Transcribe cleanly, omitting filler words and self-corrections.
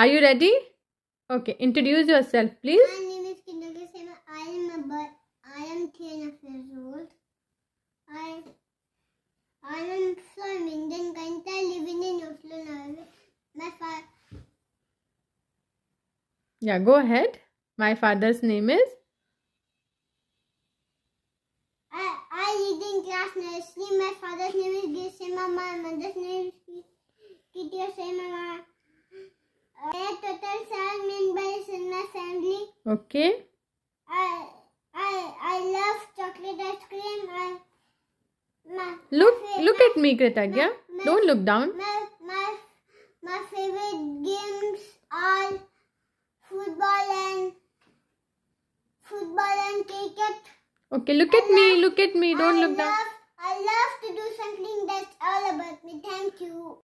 Are you ready? Okay, introduce yourself, please. My name is Kindergarten Sema. I am 10 years old. I am from Indian country, living in Oslo, Norway. Yeah, go ahead. My father's name is? I read in class nursery. My father's name is Gisema. My mother's name is Kitty Sema. There are total 7 members in my family. Okay. I love chocolate ice cream. Look at me, Kritagya. Don't look down. My favorite games are football and cricket. Okay, look at me. Don't look down. I love to do something that's all